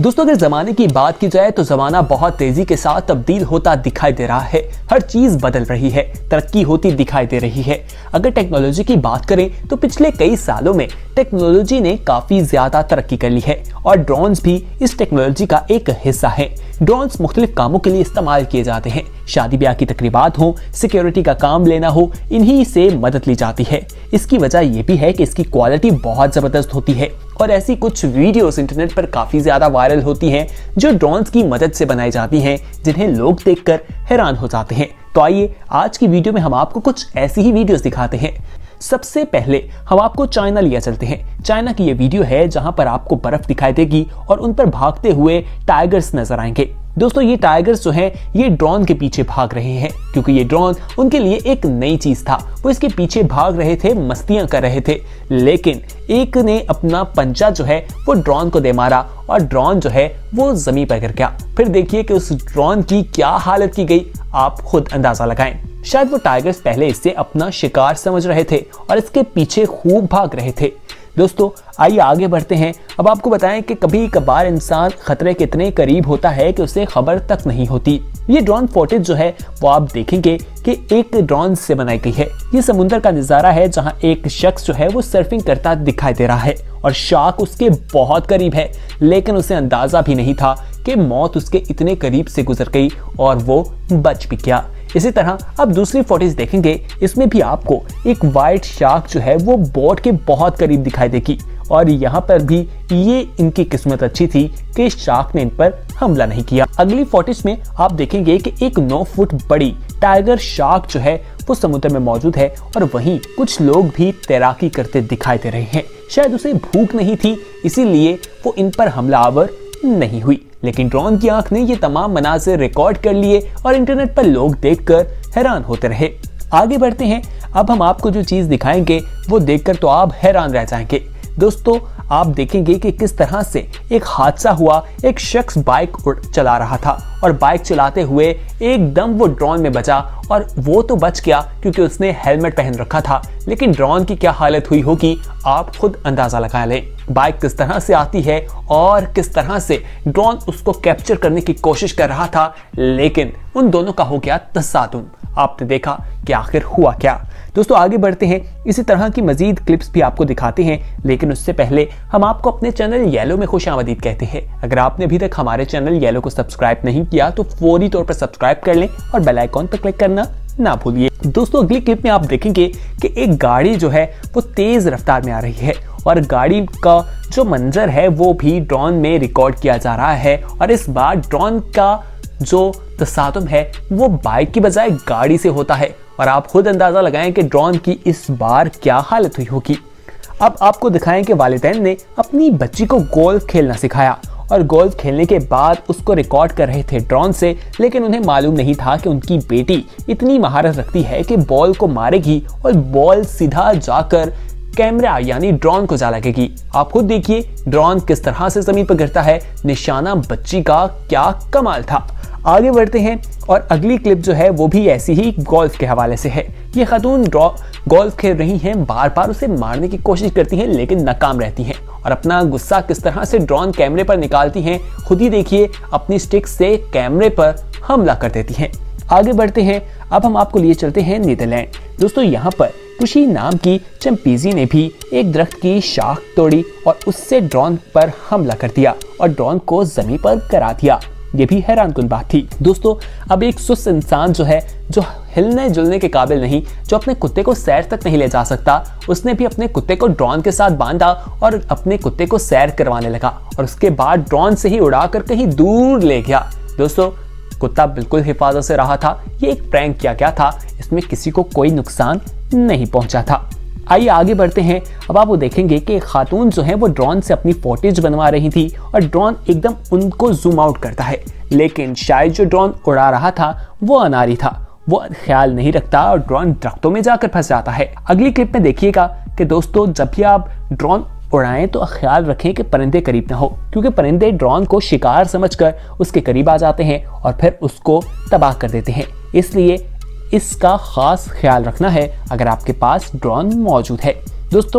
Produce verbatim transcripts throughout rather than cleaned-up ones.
दोस्तों अगर जमाने की बात की जाए तो जमाना बहुत तेजी के साथ तब्दील होता दिखाई दे रहा है। हर चीज बदल रही है, तरक्की होती दिखाई दे रही है। अगर टेक्नोलॉजी की बात करें तो पिछले कई सालों में टेक्नोलॉजी ने काफी ज्यादा तरक्की कर ली है और ड्रोन्स भी इस टेक्नोलॉजी का एक हिस्सा है। ड्रोन्स मुख्तलिफ कामों के लिए इस्तेमाल किए जाते हैं। शादी ब्याह की तकरीबात हो, सिक्योरिटी का काम लेना हो, इन्हीं से मदद ली जाती है। इसकी वजह यह भी है कि इसकी क्वालिटी बहुत जबरदस्त होती है और ऐसी कुछ वीडियोस इंटरनेट पर काफी ज्यादा वायरल होती हैं जो ड्रोन्स की मदद से बनाई जाती हैं, जिन्हें लोग देखकर हैरान हो जाते हैं। तो आइए आज की वीडियो में हम आपको कुछ ऐसी ही वीडियोस दिखाते हैं। सबसे पहले हम आपको चाइना लिया चलते हैं। चाइना की ये वीडियो है जहां पर आपको बर्फ दिखाई देगी और उन पर भागते हुए टाइगर्स नजर आएंगे। दोस्तों ये टाइगर्स जो हैं ये ड्रोन के पीछे भाग रहे हैं क्योंकि ये ड्रोन उनके लिए एक नई चीज था। वो इसके पीछे भाग रहे थे, मस्तियां कर रहे थे, लेकिन एक ने अपना पंजा जो है वो ड्रोन को दे मारा और ड्रोन जो है वो जमीन पर गिर गया। फिर देखिए कि उस ड्रोन की क्या हालत की गई, आप खुद अंदाजा लगाएं। शायद वो टाइगर्स पहले इससे अपना शिकार समझ रहे थे और इसके पीछे खूब भाग रहे थे। दोस्तों आइए आगे बढ़ते हैं। अब आपको बताएं कि कभी कभार इंसान खतरे के इतने करीब होता है कि उसे खबर तक नहीं होती। ये ड्रोन फुटेज जो है वो आप देखेंगे कि एक ड्रोन से बनाई गई है। ये समुद्र का नजारा है जहां एक शख्स जो है वो सर्फिंग करता दिखाई दे रहा है और शार्क उसके बहुत करीब है, लेकिन उसे अंदाजा भी नहीं था कि मौत उसके इतने करीब से गुजर गई और वो बच भी गया। इसी तरह अब दूसरी फुटेज देखेंगे, इसमें भी आपको एक वाइट शार्क जो है वो बोट के बहुत करीब दिखाई देगी और यहाँ पर भी ये इनकी किस्मत अच्छी थी कि शार्क ने इन पर हमला नहीं किया। अगली फुटेज में आप देखेंगे कि एक नौ फुट बड़ी टाइगर शार्क जो है वो समुद्र में मौजूद है और वहीं कुछ लोग भी तैराकी करते दिखाई दे रहे हैं। शायद उसे भूख नहीं थी, इसीलिए वो इन पर हमलावर नहीं हुई, लेकिन ड्रोन की आंख ने ये तमाम मनाज़िर रिकॉर्ड कर लिए और इंटरनेट पर लोग देखकर हैरान होते रहे। आगे बढ़ते हैं। अब हम आपको जो चीज दिखाएंगे वो देखकर तो आप हैरान रह जाएंगे। दोस्तों आप देखेंगे कि किस तरह से एक हादसा हुआ। एक शख्स बाइक चला रहा था और बाइक चलाते हुए एकदम वो ड्रोन में बचा और वो तो बच गया क्योंकि उसने हेलमेट पहन रखा था, लेकिन ड्रोन की क्या हालत हुई होगी आप खुद अंदाजा लगा लें। बाइक किस तरह से आती है और किस तरह से ड्रोन उसको कैप्चर करने की कोशिश कर रहा था, लेकिन उन दोनों का हो गया तसादुम। आपने देखा कि आखिर हुआ क्या। दोस्तों आगे बढ़ते हैं। इसी तरह की मजीद क्लिप्स भी आपको दिखाते हैं, लेकिन उससे पहले हम आपको अपने चैनल येलो में खुशामदीद कहते हैं। अगर आपने अभी तक हमारे चैनल येलो को सब्सक्राइब नहीं किया तो फौरी तौर पर सब्सक्राइब कर लें और बेल आइकॉन पर क्लिक करना ना भूलिए। दोस्तों अगली क्लिप में आप देखेंगे कि एक गाड़ी जो है वो तेज रफ्तार में आ रही है और गाड़ी का जो मंजर है वो भी ड्रोन में रिकॉर्ड किया जा रहा है और इस बार ड्रोन का जो तसादुम है वो बाइक की बजाय गाड़ी से होता है और आप खुद अंदाजा लगाएं कि ड्रोन की इस बार क्या हालत हुई होगी। अब आपको दिखाएं कि वालिदैन ने अपनी बच्ची को गोल्फ खेलना सिखाया और गोल्फ खेलने के बाद उसको रिकॉर्ड कर रहे थे ड्रोन से, लेकिन उन्हें मालूम नहीं था कि उनकी बेटी इतनी महारत रखती है कि बॉल को मारेगी और बॉल सीधा जाकर कैमरा यानी ड्रोन को जा लगेगी। आप खुद देखिए ड्रोन किस तरह से जमीन पर गिरता है। निशाना बच्ची का क्या कमाल था। आगे बढ़ते हैं और अगली क्लिप जो है वो भी ऐसी ही गोल्फ के हवाले से है। ये खातून गोल्फ खेल रही हैं, बार बार उसे मारने की कोशिश करती हैं लेकिन नाकाम रहती हैं और अपना गुस्सा किस तरह से ड्रोन कैमरे पर निकालती हैं खुद ही देखिए। अपनी स्टिक से कैमरे पर हमला कर देती हैं। आगे बढ़ते हैं। अब हम आपको लिए चलते हैं नीदरलैंड। दोस्तों यहाँ पर खुशी नाम की चंपीजी ने भी एक दरख्त की शाख तोड़ी और उससे ड्रोन पर हमला कर दिया और ड्रोन को जमीन पर गिरा दिया। ये भी हैरान कुन बात थी। दोस्तों अब एक सुस्त इंसान जो है, जो हिलने जुलने के काबिल नहीं, जो अपने कुत्ते को सैर तक नहीं ले जा सकता, उसने भी अपने कुत्ते को ड्रोन के साथ बांधा और अपने कुत्ते को सैर करवाने लगा और उसके बाद ड्रोन से ही उड़ाकर कहीं दूर ले गया। दोस्तों कुत्ता बिल्कुल हिफाजत से रहा था। ये एक प्रैंक किया गया था, इसमें किसी को कोई नुकसान नहीं पहुंचा था। आइए आगे बढ़ते हैं। अब आप वो देखेंगे कि खातून जो है वो ड्रोन से अपनी फुटेज बनवा रही थी और ड्रोन एकदम उनको जूम आउट करता है, लेकिन शायद जो ड्रोन उड़ा रहा था वो अनारी था। वो ख्याल नहीं रखता और ड्रोन दरख्तों में जाकर फंस जाता है। अगली क्लिप में देखिएगा कि दोस्तों जब भी आप ड्रोन उड़ाएं तो ख्याल रखें कि परिंदे करीब ना हो, क्योंकि परिंदे ड्रोन को शिकार समझकर उसके करीब आ जाते हैं और फिर उसको तबाह कर देते हैं। इसलिए इसका खास ख्याल रखना है अगर आपके पास ड्रोन मौजूद है। दोस्तों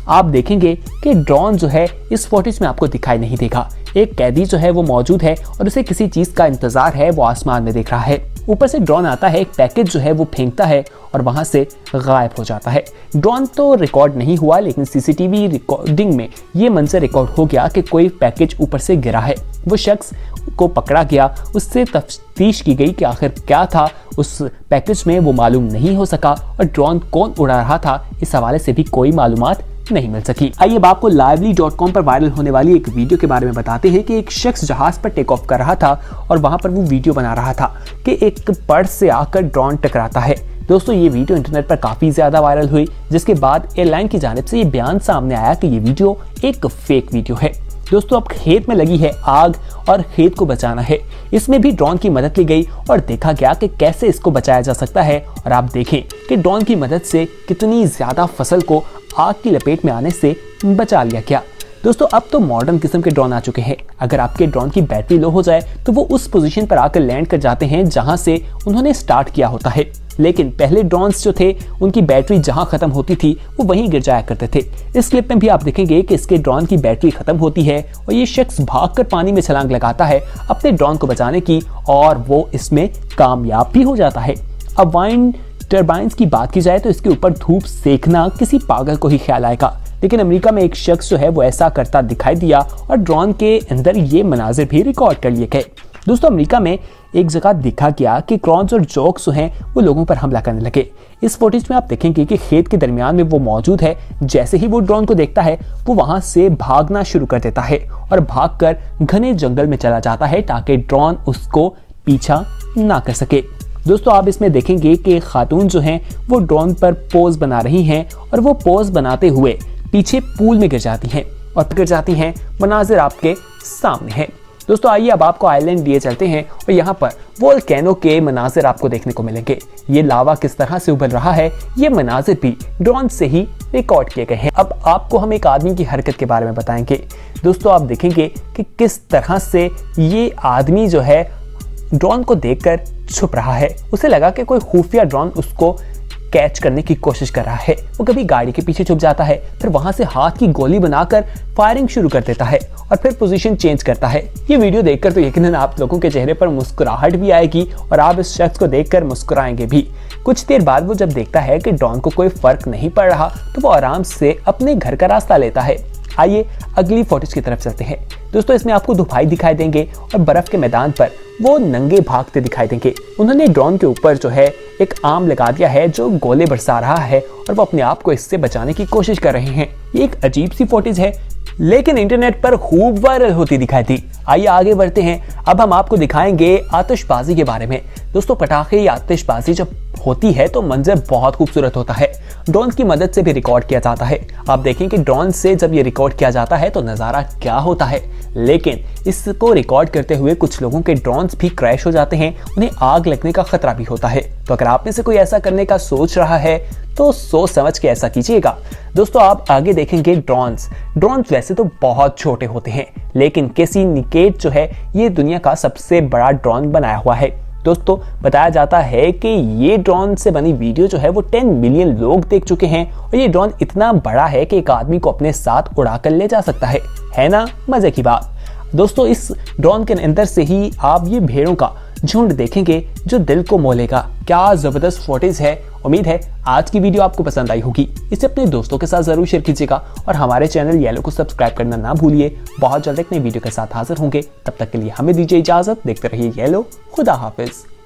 आप देखेंगे कि ड्रोन जो है इस फुटेज में आपको दिखाई नहीं देगा। एक कैदी जो है वो मौजूद है और उसे किसी चीज का इंतजार है, वो आसमान में देख रहा है। ऊपर से ड्रोन आता है, एक पैकेज जो है वो फेंकता है और वहां से गायब हो जाता है। ड्रोन तो रिकॉर्ड नहीं हुआ, लेकिन सीसीटीवी रिकॉर्डिंग में ये मंजर रिकॉर्ड हो गया कि कोई पैकेज ऊपर से गिरा है। वो शख्स को पकड़ा गया, उससे तफ्तीश की गई कि आखिर क्या था उस पैकेज में, वो मालूम नहीं हो सका और ड्रोन कौन उड़ा रहा था इस हवाले से भी कोई मालूमात नहीं मिल सकी। आइए अब आपको लाइवली डॉट कॉम पर वायरल होने वाली एक वीडियो के बारे में बताते हैं कि एक शख्स जहाज पर टेक ऑफ कर रहा था और वहां पर वो वीडियो बना रहा था कि एक पर्स से आकर ड्रोन टकराता है। दोस्तों ये वीडियो इंटरनेट पर काफी ज्यादा वायरल हुई, जिसके बाद एयरलाइन की जानिब से ये बयान सामने आया कि ये वीडियो एक फेक वीडियो है। दोस्तों अब खेत में लगी है आग और खेत को बचाना है, इसमें भी ड्रोन की मदद ली गई और देखा गया कि कैसे इसको बचाया जा सकता है। और आप देखें कि ड्रोन की मदद से कितनी ज्यादा फसल को आग की लपेट में आने से बचा लिया गया। दोस्तों अब तो मॉडर्न किस्म के ड्रोन आ चुके हैं। अगर आपके ड्रोन की बैटरी लो हो जाए तो वो उस पोजीशन पर आकर लैंड कर जाते हैं जहां से उन्होंने स्टार्ट किया होता है। लेकिन पहले ड्रोन्स जो थे उनकी बैटरी जहां खत्म होती थी वो वहीं गिर जाया करते थे। इस क्लिप में भी आप देखेंगे कि इसके ड्रोन की बैटरी खत्म होती है और ये शख्स भागकर पानी में छलांग लगाता है अपने ड्रोन को बचाने की, और वो इसमें कामयाब भी हो जाता है। अब वाइंड टर्बाइंस की बात की जाए तो इसके ऊपर धूप सेकना किसी पागल को ही ख्याल आएगा, लेकिन अमेरिका में एक शख्स जो है वो ऐसा करता दिखाई दिया और ड्रोन के अंदर ये मनाजिर भी रिकॉर्ड कर लिए गए। दोस्तों अमेरिका में एक जगह देखा गया कि क्रॉन्स और जॉक्स जो हैं वो लोगों पर हमला करने लगे। इस फुटेज में आप देखेंगे कि खेत के दरमियान में वो मौजूद है। जैसे ही वो ड्रोन को देखता है वो वहां से भागना शुरू कर देता है और भागकर घने जंगल में चला जाता है ताकि ड्रोन उसको पीछा ना कर सके। दोस्तों आप इसमें देखेंगे कि खातून जो हैं वो ड्रोन पर पोज बना रही हैं और वो पोज बनाते हुए पीछे पूल में गिर जाती हैं और गिर जाती हैं। मनाजिर आपके सामने है। दोस्तों आइए अब आपको आइलैंड लिए चलते हैं और यहाँ पर वोल्केनो के मनाजिर आपको देखने को मिलेंगे। ये लावा किस तरह से उबल रहा है, ये मनाजिर भी ड्रोन से ही रिकॉर्ड किए गए हैं। अब आपको हम एक आदमी की हरकत के बारे में बताएंगे। दोस्तों आप देखेंगे कि किस तरह से ये आदमी जो है ड्रोन को देखकर छुप रहा है। उसे लगा कि कोई खुफिया ड्रोन उसको कैच करने की कोशिश कर रहा है। वो कभी गाड़ी के पीछे छुप जाता है, फिर वहां से हाथ की गोली बनाकर फायरिंग शुरू कर देता है और फिर पोजीशन चेंज करता है। ये वीडियो देखकर तो यकीनन आप लोगों के चेहरे पर मुस्कुराहट भी आएगी और आप इस शख्स को देखकर मुस्कुराएंगे भी। कुछ देर बाद वो जब देखता है कि ड्रोन को कोई फर्क नहीं पड़ रहा तो वो आराम से अपने घर का रास्ता लेता है। आइए अगली फुटेज की तरफ चलते हैं। दोस्तों इसमें आपको दुबई दिखाई देंगे और बर्फ के मैदान पर वो नंगे भागते दिखाई देंगे। उन्होंने ड्रोन के ऊपर जो है एक आर्म लगा दिया है जो गोले बरसा रहा है और वो अपने आप को इससे बचाने की कोशिश कर रहे हैं। ये एक अजीब सी फुटेज है, लेकिन इंटरनेट पर खूब वायरल होती दिखाई दी। आइए आगे बढ़ते हैं। अब हम आपको दिखाएंगे आतिशबाजी के बारे में। दोस्तों पटाखे या आतिशबाजी जब होती है तो मंजर बहुत खूबसूरत होता है। ड्रोन की मदद से भी रिकॉर्ड किया जाता है। आप देखें कि ड्रोन से जब ये रिकॉर्ड किया जाता है तो नज़ारा क्या होता है, लेकिन इसको रिकॉर्ड करते हुए कुछ लोगों के ड्रोन्स भी क्रैश हो जाते हैं, उन्हें आग लगने का खतरा भी होता है। तो अगर आप में से कोई ऐसा करने का सोच रहा है तो सोच समझ के ऐसा कीजिएगा। दोस्तों आप आगे देखेंगे ड्रोन्स ड्रोन्स वैसे तो बहुत छोटे होते हैं, लेकिन केसी निकेट जो है ये दुनिया का सबसे बड़ा ड्रोन बनाया हुआ है। दोस्तों बताया जाता है कि ये ड्रोन से बनी वीडियो जो है वो दस मिलियन लोग देख चुके हैं और ये ड्रोन इतना बड़ा है कि एक आदमी को अपने साथ उड़ा कर ले जा सकता है। है ना मजे की बात। दोस्तों इस ड्रोन के अंदर से ही आप ये भेड़ों का झुंड देखेंगे जो दिल को मोह लेगा। क्या जबरदस्त फुटेज है। उम्मीद है आज की वीडियो आपको पसंद आई होगी। इसे अपने दोस्तों के साथ जरूर शेयर कीजिएगा और हमारे चैनल येलो को सब्सक्राइब करना ना भूलिए। बहुत जल्द एक नई वीडियो के साथ हाजिर होंगे, तब तक के लिए हमें दीजिए इजाजत। देखते रहिए येलो। खुदा हाफिज।